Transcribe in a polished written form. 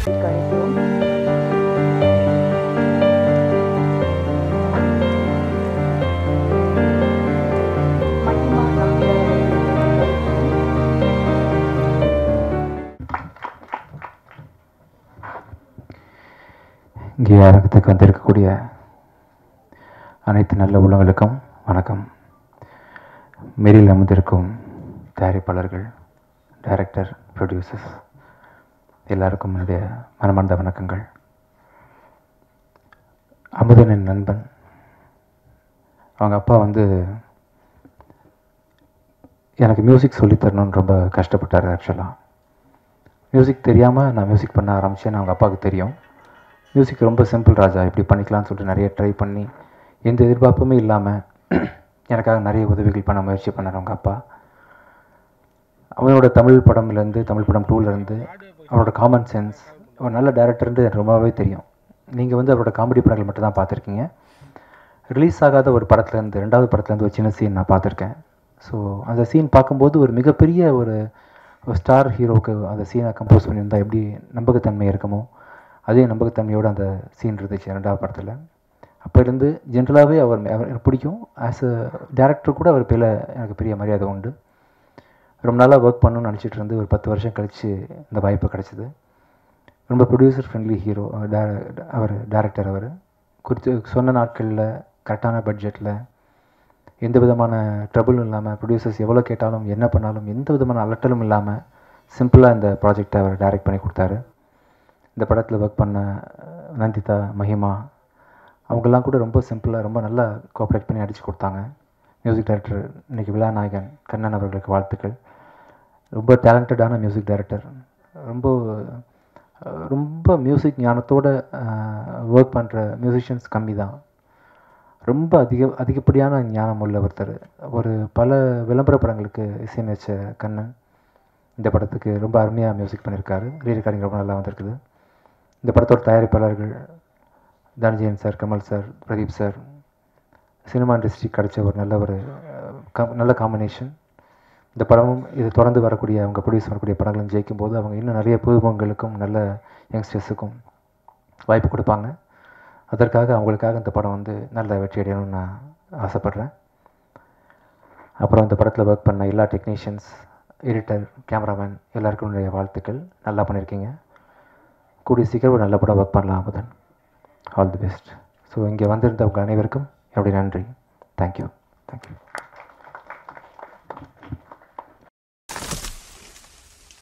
ஸ்டேஜிற்கு அழைக்கிறோம். மகிமா நம்பியார் இங்கே அரங்கத்துக்கு வந்திருக்கக்கூடிய அனைத்து நல்ல உள்ளங்களுக்கும் வணக்கம். மேரில் அமர்ந்திருக்கும் தயாரிப்பாளர்கள், டைரக்டர், ப்ரொடியூசர்ஸ் எல்லாருக்கும் என்னுடைய மனமார்ந்த வணக்கங்கள். அமுதன் என் நண்பன். அவங்க அப்பா எனக்கு மியூசிக் சொல்லித்தரணும்னு ரொம்ப கஷ்டப்பட்டார். ஆக்சுவலாக மியூசிக் தெரியாமல் நான் மியூசிக் பண்ண ஆரம்பித்தேன். அவங்க அப்பாவுக்கு தெரியும். மியூசிக் ரொம்ப சிம்பிள் ராஜா, இப்படி பண்ணிக்கலாம்னு சொல்லிட்டு நிறைய ட்ரை பண்ணி எந்த எதிர்பார்ப்புமே இல்லாமல் எனக்காக நிறைய உதவிகள் பண்ண முயற்சி பண்ணார் அவங்க அப்பா. அவனோட தமிழ் படம் 2லேருந்து அவரோட காமன் சென்ஸ், ஒரு நல்ல டேரக்டர்ன்ட்டு எனக்கு ரொம்பவே தெரியும். நீங்கள் அவரோட காமெடி படங்கள் மட்டும் தான் பார்த்துருக்கீங்க. ரிலீஸ் ஆகாத ஒரு படத்துலேருந்து, 2வது படத்துலேருந்து ஒரு சின்ன சீன் நான் பார்த்துருக்கேன். ஸோ அந்த சீன் பார்க்கும்போது ஒரு மிகப்பெரிய ஒரு ஸ்டார் ஹீரோவுக்கு அந்த சீனை கம்போஸ் பண்ணியிருந்தால் எப்படி நம்பகத்தன்மை இருக்குமோ அதே நம்பகத்தன்மையோடு அந்த சீன் இருந்துச்சு 2வது படத்தில். அப்போலேருந்து ஜென்ரலாகவே அவர் எனக்கு பிடிக்கும். ஆஸ் அ டேரக்டர் கூட அவர் பேரில் எனக்கு பெரிய மரியாதை உண்டு. ரொம்ப நாளாக ஒர்க் பண்ணணும்னு நினச்சிட்டு இருந்து ஒரு 10 வருஷம் கழித்து இந்த வாய்ப்பு கிடச்சிது. ரொம்ப ப்ரொடியூசர் ஃப்ரெண்ட்லி ஹீரோ அவர், டேரக்டர். அவர் குறித்து சொன்ன நாட்களில் கரெக்டான பட்ஜெட்டில் எந்த விதமான ட்ரபிளும் இல்லாமல், ப்ரொடியூசர்ஸ் எவ்வளோ கேட்டாலும் என்ன பண்ணாலும் எந்த விதமான அலட்டலும் இல்லாமல் சிம்பிளாக இந்த ப்ராஜெக்டை அவர் டைரக்ட் பண்ணி கொடுத்தாரு. இந்த படத்தில் ஒர்க் பண்ண நந்திதா, மஹிமா அவங்கெல்லாம் கூட ரொம்ப சிம்பிளாக ரொம்ப நல்லா கோஆப்ரேட் பண்ணி அடித்து கொடுத்தாங்க. மியூசிக் டைரக்டர் இன்றைக்கி விழாநாயகன் கண்ணன் அவர்களுக்கு வாழ்த்துக்கள். ரொம்ப டேலண்டடான மியூசிக் டைரக்டர். ரொம்ப மியூசிக் ஞானத்தோடு ஒர்க் பண்ணுற மியூசிஷியன்ஸ் கம்மி தான். ரொம்ப அதிகப்படியான ஞானம் உள்ள ஒருத்தர். பல விளம்பர படங்களுக்கு இசையமைச்ச கண்ணன் இந்த படத்துக்கு ரொம்ப அருமையாக மியூசிக் பண்ணியிருக்காரு. ரீரெக்கார்டிங் ரொம்ப நல்லா வந்திருக்குது. இந்த படத்தோட தயாரிப்பாளர்கள் Dhananjayan sir, Kamal sir, Pradeep sir. Cinema industry கிடைச்ச ஒரு நல்ல காம்பினேஷன். இந்த படமும் இது தொடர்ந்து வரக்கூடிய அவங்க ப்ரொடியூஸ் பண்ணக்கூடிய படங்களும் ஜெயிக்கும் போது அவங்க இன்னும் நிறைய புதுமுகங்களுக்கும் நல்ல யங்ஸ்டர்ஸுக்கும் வாய்ப்பு கொடுப்பாங்க. அதற்காக அவங்களுக்காக இந்த படம் நல்ல வெற்றி அடையணும்னு நான் ஆசைப்பட்றேன். அப்புறம் இந்த படத்தில் ஒர்க் பண்ண எல்லா டெக்னீஷியன்ஸ், எடிட்டர், கேமராமேன் எல்லாருக்கும் என்னுடைய வாழ்த்துக்கள். நல்லா பண்ணியிருக்கீங்க. கூடிய சீக்கிரம் ஒரு நல்ல படம் ஒர்க் பண்ணலாம் Amudhan. All the best. So இங்கே வந்திருந்தவங்க அனைவருக்கும் என்னுடைய நன்றி. தேங்க்யூ.